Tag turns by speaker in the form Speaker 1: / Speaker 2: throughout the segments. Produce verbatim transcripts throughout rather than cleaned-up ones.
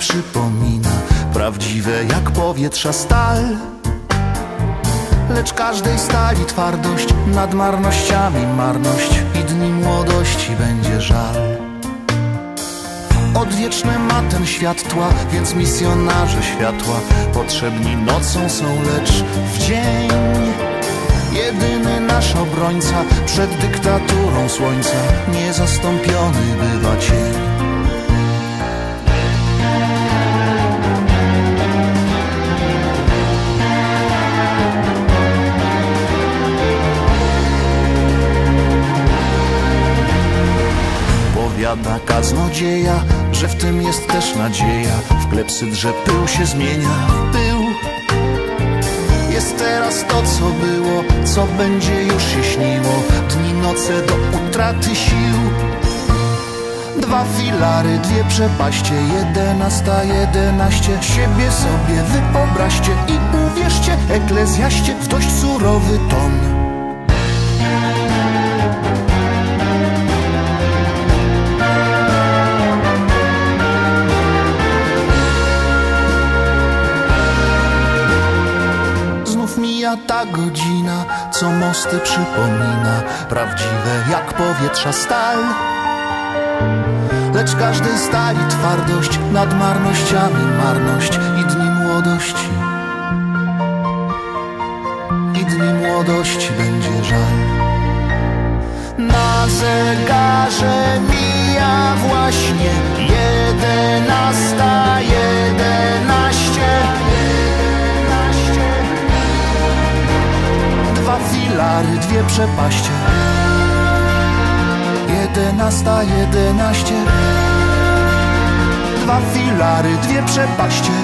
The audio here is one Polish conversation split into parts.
Speaker 1: przypomina, prawdziwe jak powietrza stal. Lecz każdej stali twardość, nad marnościami marność i dni młodości będzie żal. Odwieczne ma ten świat tła, więc misjonarze światła potrzebni nocą są, lecz w dzień jedyny nasz obrońca przed dyktaturą słońca, niezastąpiony bywa cień. Powiada kaznodzieja, że w tym jest też nadzieja, w klepsyd, że pył się zmienia w pył. Jest teraz to, co było, co będzie już się śniło, dni, noce do utraty sił. Dwa filary, dwie przepaście, jedenasta, jedenaście. Siebie sobie wyobraźcie i uwierzcie, eklezjaście, w dość surowy ton. Mija ta godzina, co mosty przypomina, prawdziwe jak powietrza stal. Lecz każdej stali twardość, nad marnościami marność i dni młodości. I dni młodości będzie żal. Na zegarze mija właśnie jedenasta, jedenaście. Dwa filary, dwie przepaście, jedenasta, jedenaście. Dwa filary, dwie przepaście,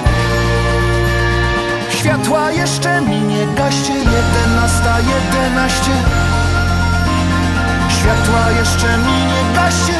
Speaker 1: światła jeszcze mi nie gaście, jedenasta, jedenaście. Światła jeszcze mi nie gaście.